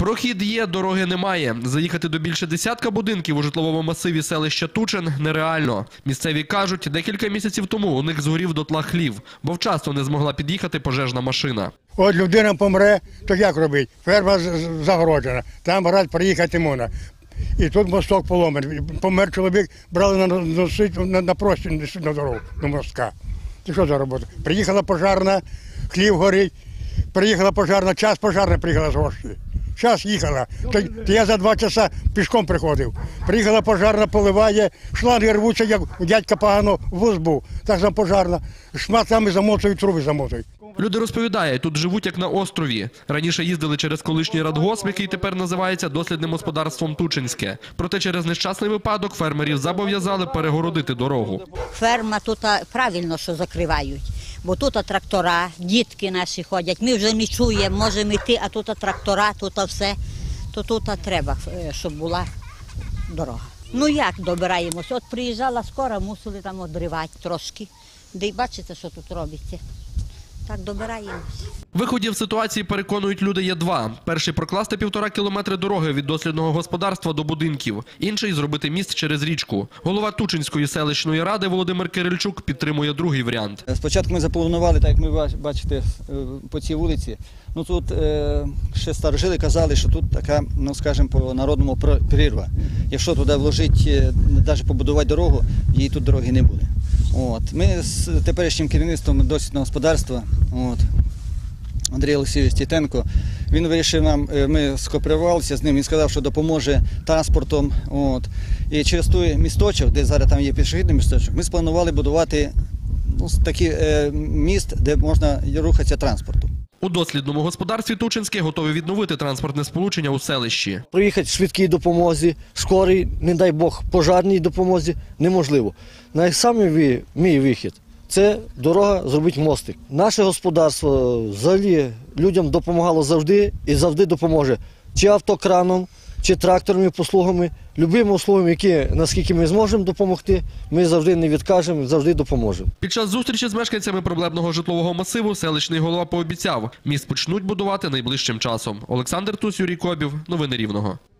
Прохід є, дороги немає. Заїхати до більше десятка будинків у житловому масиві селища Тучин нереально. Місцеві кажуть, декілька місяців тому у них згорів дотла хлів, бо вчасно не змогла під'їхати пожежна машина. От людина помре, то як робити? Ферма загороджена, там раз приїхати можна. І тут мосток поломаний. Помер чоловік, брали на простір на дорогу, до мостка. Це що за робота? Приїхала пожарна, хлів горить, приїхала пожарна, час пожарна приїхала з гості. Час їхала, то я за 2 часа пішком приходив. Приїхала пожарна, поливає, шланги рвуться, як у дядька погано вуз був. Так само пожарна, шматками замотують, труби замотують. Люди розповідають, тут живуть як на острові. Раніше їздили через колишній радгосп, який тепер називається дослідним господарством Тучинське. Проте через нещасний випадок фермерів зобов'язали перегородити дорогу. Ферма тут правильно, що закривають, бо тут трактора, дітки наші ходять. Ми вже не чуємо, можемо йти, а тут трактора, тут все. То тут треба, щоб була дорога. Ну як добираємося? От приїжджала скоро, мусили там одривати трошки. Де й бачите, що тут робиться. Так добираємося. Виходів з ситуації, переконують люди, є два. Перший – прокласти 1,5 кілометри дороги від дослідного господарства до будинків. Інший – зробити міст через річку. Голова Тучинської селищної ради Володимир Кирильчук підтримує другий варіант. Спочатку ми запланували, так як ми бачите, по цій вулиці. Ну тут ще старожили казали, що тут така, ну скажімо, по-народному прірва. Якщо туди вложити, навіть побудувати дорогу, її тут дороги не буде. Ми з теперішнім керівництвом дослідного господарства, Андрій Олексійович Тітенко, він вирішив нам, ми скооперувалися з ним, він сказав, що допоможе транспортом. І через той місточок, де зараз там є пішохідний місточок, ми спланували будувати такий міст, де можна рухатися транспортом. У дослідному господарстві Тучинське готові відновити транспортне сполучення у селищі. Приїхати швидкій допомозі, скорій, не дай Бог, пожарній допомозі неможливо. Найсамий мій вихід – це дорога, зробити мостик. Наше господарство взагалі людям допомагало завжди і завжди допоможе. Чи автокраном, чи тракторними послугами, любими услугами, які, наскільки ми зможемо допомогти, ми завжди не відкажемо, завжди допоможемо. Під час зустрічі з мешканцями проблемного житлового масиву селищний голова пообіцяв – міст почнуть будувати найближчим часом. Олександр Тусь, Юрій Кобів. Новини Рівного.